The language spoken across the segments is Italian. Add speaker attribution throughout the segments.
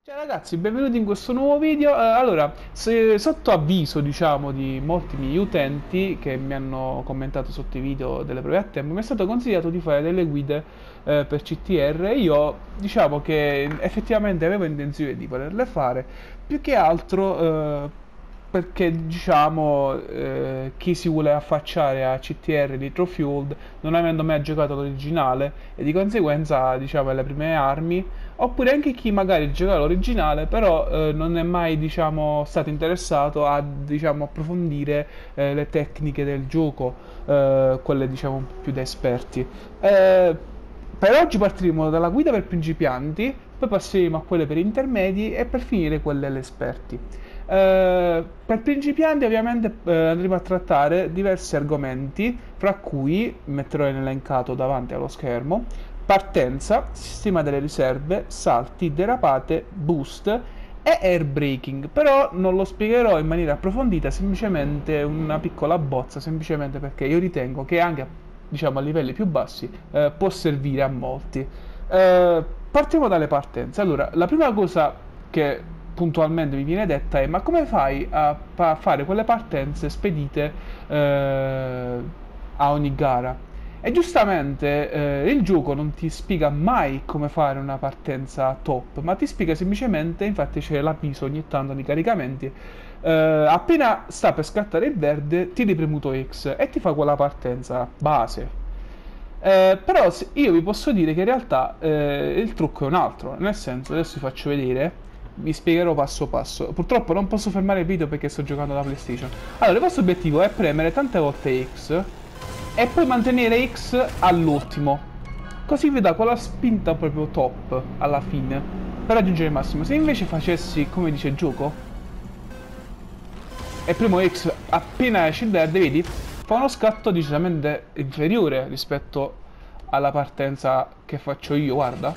Speaker 1: Ciao ragazzi, benvenuti in questo nuovo video. Allora, sotto avviso, diciamo, di molti miei utenti che mi hanno commentato sotto i video delle prove a tempo, mi è stato consigliato di fare delle guide per CTR. Io, diciamo che effettivamente avevo intenzione di volerle fare, più che altro perché, diciamo, chi si vuole affacciare a CTR Nitro Fueled, non avendo mai giocato l'originale, e di conseguenza, diciamo, le prime armi. Oppure anche chi magari gioca l'originale, però non è mai, diciamo, stato interessato a, diciamo, approfondire le tecniche del gioco, quelle, diciamo, più da esperti. Per oggi partiremo dalla guida per principianti, poi passeremo a quelle per intermedi e per finire quelle per esperti. Per principianti ovviamente andremo a trattare diversi argomenti, fra cui metterò in elencato davanti allo schermo: partenza, sistema delle riserve, salti, derapate, boost e air braking. Però non lo spiegherò in maniera approfondita, semplicemente una piccola bozza, semplicemente perché io ritengo che anche, diciamo, a livelli più bassi può servire a molti. Partiamo dalle partenze. Allora, la prima cosa che puntualmente mi viene detta è: ma come fai a fare quelle partenze spedite a ogni gara? E giustamente il gioco non ti spiega mai come fare una partenza top, ma ti spiega semplicemente, infatti c'è l'avviso ogni tanto nei caricamenti, appena sta per scattare il verde tieni premuto X e ti fa quella partenza base. Però io vi posso dire che in realtà il trucco è un altro, nel senso, adesso vi faccio vedere, vi spiegherò passo passo. Purtroppo non posso fermare il video perché sto giocando alla PlayStation. Allora, il vostro obiettivo è premere tante volte X e poi mantenere X all'ultimo, così vi dà quella spinta proprio top alla fine per raggiungere il massimo. Se invece facessi come dice il gioco e premo X appena esce il verde, vedi, fa uno scatto decisamente inferiore rispetto alla partenza che faccio io, guarda.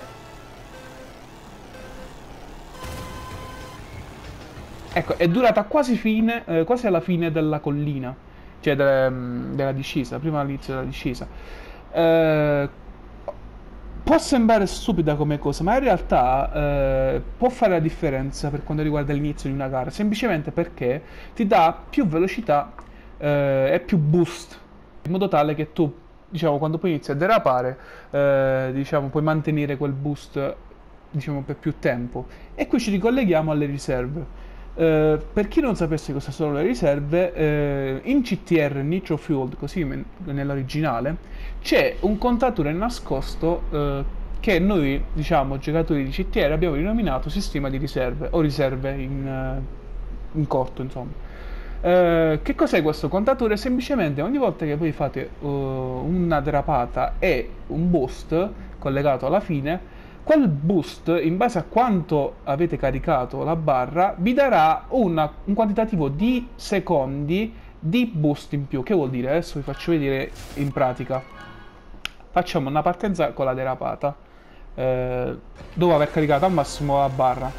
Speaker 1: Ecco, è durata quasi alla fine della collina, cioè della discesa, prima all'inizio della discesa. Eh, Può sembrare stupida come cosa, ma in realtà può fare la differenza per quanto riguarda l'inizio di una gara, semplicemente perché ti dà più velocità e più boost, in modo tale che tu, diciamo, quando poi inizi a derapare, diciamo, puoi mantenere quel boost, diciamo, per più tempo. E qui ci ricolleghiamo alle riserve. Per chi non sapesse cosa sono le riserve, in CTR Nitro Fueled, così nell'originale, c'è un contatore nascosto che noi, diciamo, giocatori di CTR, abbiamo rinominato sistema di riserve o riserve in corto, insomma. Che cos'è questo contatore? Semplicemente ogni volta che voi fate una derapata e un boost collegato alla fine, quel boost, in base a quanto avete caricato la barra, vi darà un quantitativo di secondi di boost in più. Che vuol dire? Adesso vi faccio vedere in pratica. Facciamo una partenza con la derapata, dopo aver caricato al massimo la barra.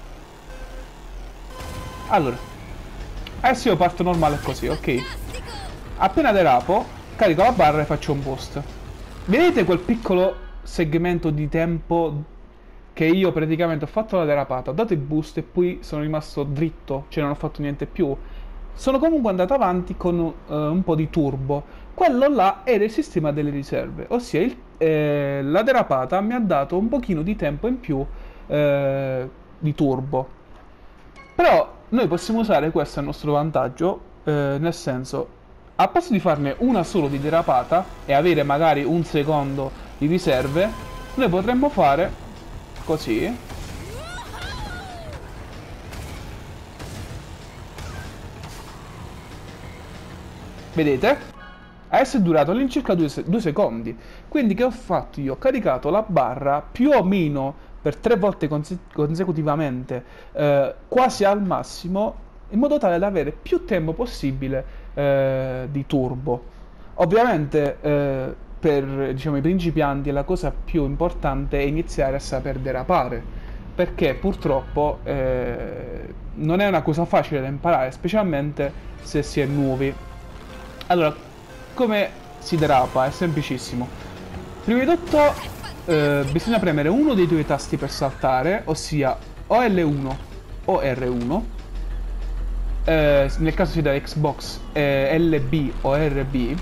Speaker 1: Allora, adesso io parto normale così, ok? Appena derapo, carico la barra e faccio un boost. Vedete quel piccolo segmento di tempo che io praticamente ho fatto la derapata, ho dato il boost e poi sono rimasto dritto, cioè non ho fatto niente più. Sono comunque andato avanti con un po' di turbo. Quello là era il sistema delle riserve, ossia la derapata mi ha dato un pochino di tempo in più di turbo. Però noi possiamo usare questo a nostro vantaggio, nel senso, a posto di farne una solo di derapata e avere magari un secondo di riserve, noi potremmo fare così. Vedete? Adesso è durato all'incirca 2 secondi. Quindi che ho fatto io? Ho caricato la barra più o meno per 3 volte consecutivamente, quasi al massimo, in modo tale da avere più tempo possibile di turbo. Ovviamente per, diciamo, i principianti la cosa più importante è iniziare a saper derapare, perché purtroppo non è una cosa facile da imparare, specialmente se si è nuovi. Allora, come si derapa? È semplicissimo. Prima di tutto bisogna premere uno dei due tasti per saltare, ossia o L1 o R1, nel caso sia da Xbox LB o RB,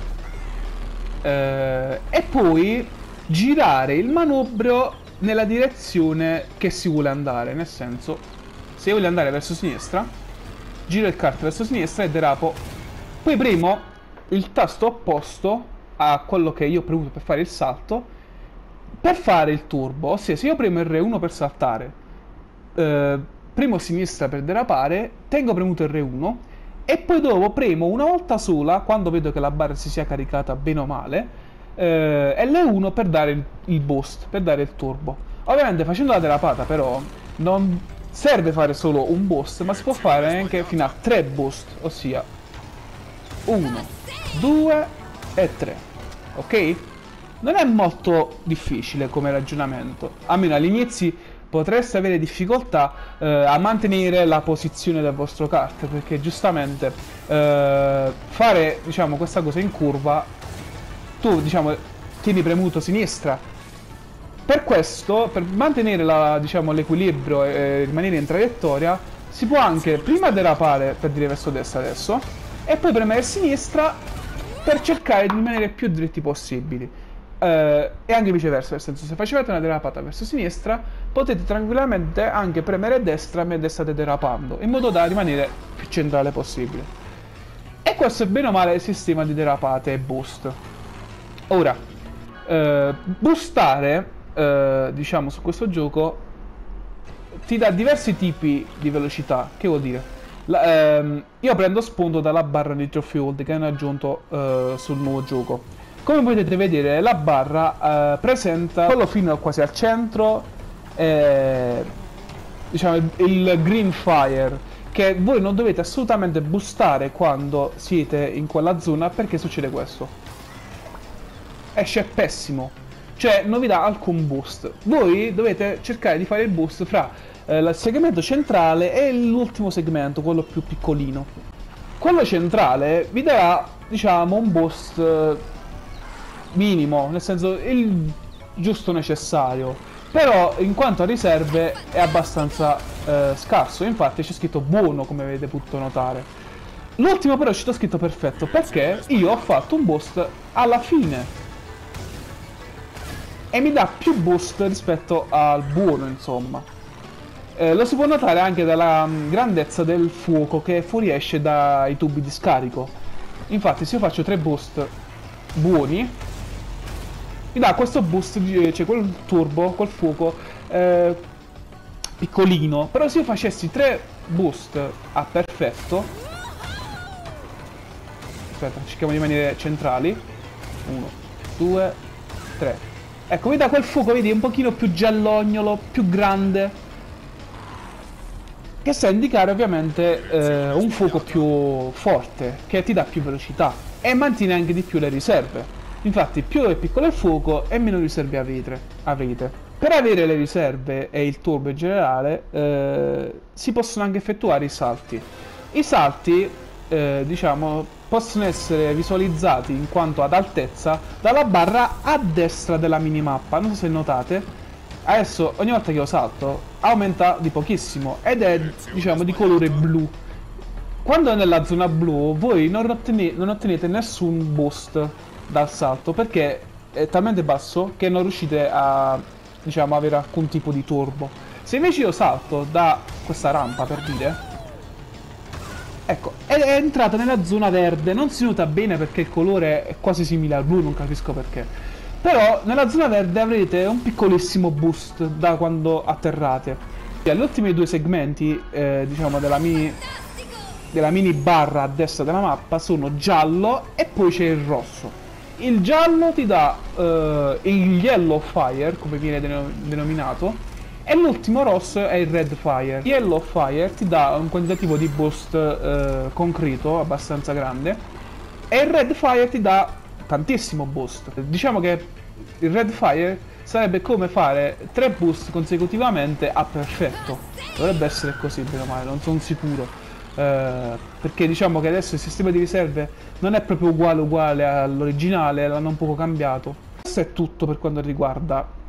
Speaker 1: e poi girare il manubrio nella direzione che si vuole andare. Nel senso, se io voglio andare verso sinistra, giro il kart verso sinistra e derapo, poi premo il tasto opposto a quello che io ho premuto per fare il salto per fare il turbo. Ossia, se io premo R1 per saltare, premo sinistra per derapare, tengo premuto R1 e poi dopo premo una volta sola, quando vedo che la barra si sia caricata bene o male, L1 per dare il boost, per dare il turbo. Ovviamente facendo la derapata però non serve fare solo un boost, ma si può fare anche fino a 3 boost, ossia 1, 2 e 3. Ok? Non è molto difficile come ragionamento, almeno agli inizi potreste avere difficoltà a mantenere la posizione del vostro kart, perché giustamente fare, diciamo, questa cosa in curva, tu, diciamo, tieni premuto sinistra. Per questo, per mantenere diciamo, l'equilibrio e rimanere in traiettoria, si può anche prima derapare per dire verso destra adesso e poi premere sinistra per cercare di rimanere più dritti possibili. E anche viceversa, nel senso, se facevate una derapata verso sinistra potete tranquillamente anche premere destra mentre state derapando, in modo da rimanere più centrale possibile. E questo è bene o male il sistema di derapate e boost. Ora, boostare, diciamo, su questo gioco ti dà diversi tipi di velocità. Che vuol dire? Io prendo spunto dalla barra di Trophy World che hanno aggiunto sul nuovo gioco. Come potete vedere, la barra presenta quello fino quasi al centro, diciamo il green fire, che voi non dovete assolutamente boostare quando siete in quella zona, perché succede questo. Esce pessimo, cioè non vi dà alcun boost. Voi dovete cercare di fare il boost fra il segmento centrale e l'ultimo segmento, quello più piccolino. Quello centrale vi darà, diciamo, un boost minimo, nel senso il giusto necessario, però in quanto a riserve è abbastanza scarso. Infatti c'è scritto buono, come avete potuto notare. L'ultimo però c'è scritto perfetto, perché io ho fatto un boost alla fine e mi dà più boost rispetto al buono, insomma. Lo si può notare anche dalla grandezza del fuoco che fuoriesce dai tubi di scarico. Infatti se io faccio 3 boost buoni, mi dà questo boost, cioè quel turbo, quel fuoco piccolino. Però se io facessi 3 boost a perfetto, aspetta, cerchiamo di rimanere centrali, 1, 2, 3. Ecco, mi dà quel fuoco, vedi, un pochino più giallognolo, più grande, che sta a indicare ovviamente un fuoco più forte, che ti dà più velocità e mantiene anche di più le riserve. Infatti più è piccolo il fuoco e meno riserve avrete. Per avere le riserve e il turbo in generale si possono anche effettuare i salti. I salti, diciamo, possono essere visualizzati in quanto ad altezza dalla barra a destra della minimappa. Non so se notate, adesso ogni volta che io salto aumenta di pochissimo ed è, diciamo, di colore blu. Quando è nella zona blu voi non ottenete nessun boost dal salto, perché è talmente basso che non riuscite a, diciamo, avere alcun tipo di turbo. Se invece io salto da questa rampa, per dire, ecco, è entrata nella zona verde. Non si nota bene perché il colore è quasi simile al blu, non capisco perché. Però nella zona verde avrete un piccolissimo boost da quando atterrate. Gli ultimi 2 segmenti, diciamo, della mini barra a destra della mappa sono giallo e poi c'è il rosso. Il giallo ti dà il yellow fire, come viene denominato, e l'ultimo rosso è il red fire. Il yellow fire ti dà un quantitativo di boost concreto abbastanza grande e il red fire ti dà tantissimo boost. Diciamo che il red fire sarebbe come fare 3 boost consecutivamente a perfetto. Dovrebbe essere così, bene o male, non sono sicuro, perché diciamo che adesso il sistema di riserve non è proprio uguale all'originale, l'hanno un poco cambiato. Questo è tutto per quanto riguarda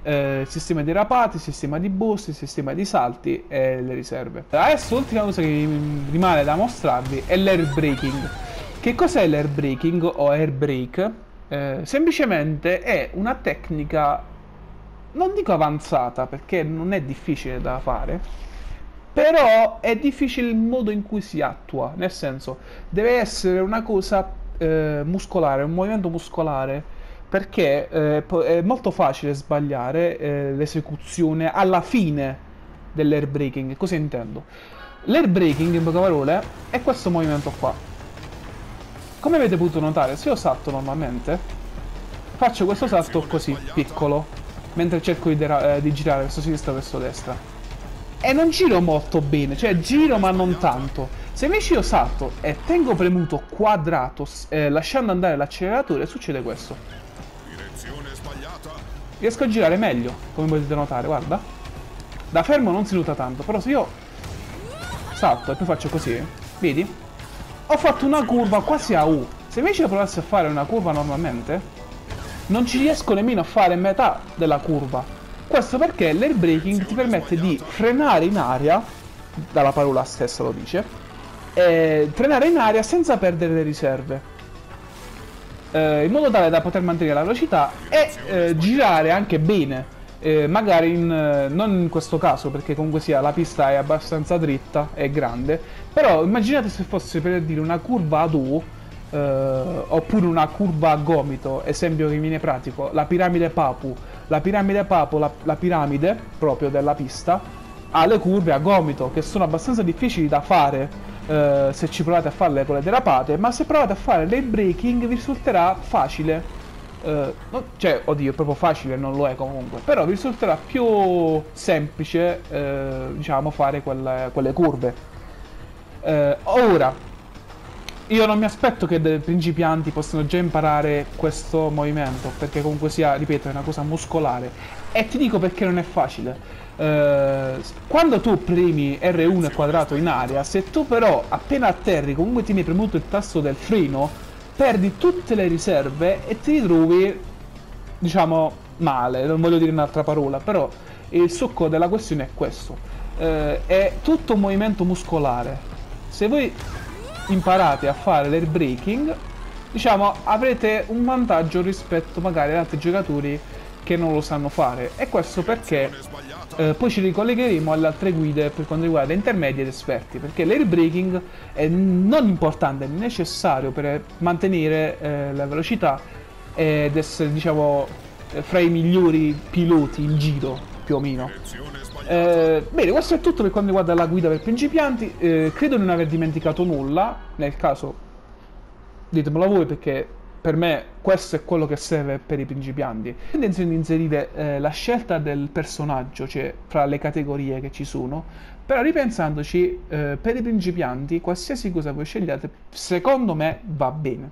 Speaker 1: sistema di rapati, sistema di boost, sistema di salti e le riserve. Adesso l'ultima cosa che mi rimane da mostrarvi è l'air braking. Che cos'è l'air braking o air brake? Semplicemente è una tecnica, non dico avanzata perché non è difficile da fare, però è difficile il modo in cui si attua, nel senso deve essere una cosa muscolare, un movimento muscolare, perché è molto facile sbagliare l'esecuzione alla fine dell'air braking. Cosa intendo? L'air braking, in poche parole, è questo movimento qua. Come avete potuto notare, se io salto normalmente, faccio questo salto così, piccolo, mentre cerco di girare verso sinistra o verso destra. E non giro molto bene, cioè giro ma non tanto. Se invece io salto e tengo premuto quadrato, lasciando andare l'acceleratore, succede questo. Riesco a girare meglio, come potete notare, guarda. Da fermo non si nota tanto, però se io salto e poi faccio così, vedi? Ho fatto una curva quasi a U. Se invece provassi a fare una curva normalmente, non ci riesco nemmeno a fare metà della curva. Questo perché l'air braking ti permette di frenare in aria, dalla parola stessa lo dice, frenare in aria senza perdere le riserve, in modo tale da poter mantenere la velocità e girare anche bene. Magari non in questo caso, perché comunque sia la pista è abbastanza dritta, è grande, però immaginate se fosse, per dire, una curva ad U, oppure una curva a gomito, esempio che mi viene pratico, la piramide Papu, la piramide proprio della pista, ha le curve a gomito, che sono abbastanza difficili da fare se ci provate a farle con le derapate, ma se provate a fare l'air braking vi risulterà facile. Cioè, oddio, è proprio facile, non lo è comunque, però vi risulterà più semplice, diciamo, fare quelle curve. Ora, io non mi aspetto che dei principianti possano già imparare questo movimento, perché comunque sia, ripeto, è una cosa muscolare. E ti dico perché non è facile. Quando tu premi R1 quadrato in aria, se tu però appena atterri comunque tieni premuto il tasto del freno, perdi tutte le riserve e ti ritrovi, diciamo, male. Non voglio dire un'altra parola, però il succo della questione è questo. È tutto un movimento muscolare. Se voi imparate a fare l'air braking, diciamo, avrete un vantaggio rispetto magari ad altri giocatori che non lo sanno fare. E questo perché poi ci ricollegheremo alle altre guide per quanto riguarda intermedi ed esperti, perché l'air braking è non importante, è necessario per mantenere la velocità ed essere, diciamo, fra i migliori piloti in giro, più o meno. Bene, questo è tutto per quanto riguarda la guida per principianti. Credo di non aver dimenticato nulla. Nel caso ditemelo voi, perché per me questo è quello che serve per i principianti. Ho intenzione di inserire la scelta del personaggio, cioè fra le categorie che ci sono, però ripensandoci, per i principianti qualsiasi cosa voi scegliate secondo me va bene.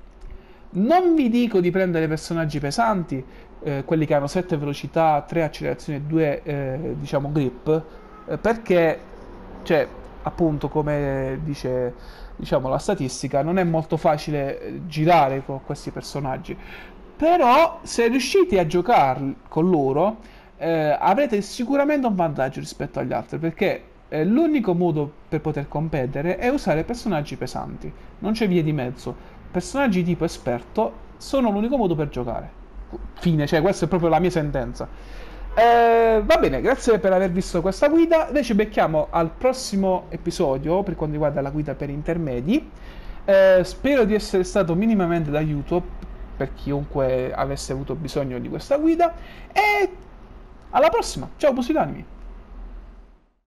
Speaker 1: Non vi dico di prendere personaggi pesanti, quelli che hanno 7 velocità, 3 accelerazioni e 2 diciamo grip, perché, cioè, appunto, come dice, diciamo, la statistica, non è molto facile girare con questi personaggi. Però se riuscite a giocare con loro avrete sicuramente un vantaggio rispetto agli altri, perché l'unico modo per poter competere è usare personaggi pesanti, non c'è via di mezzo. Personaggi tipo esperto sono l'unico modo per giocare. Fine, cioè questa è proprio la mia sentenza. Va bene, grazie per aver visto questa guida. Noi ci becchiamo al prossimo episodio per quanto riguarda la guida per intermedi. Spero di essere stato minimamente d'aiuto per chiunque avesse avuto bisogno di questa guida. E alla prossima, ciao pusillanimi!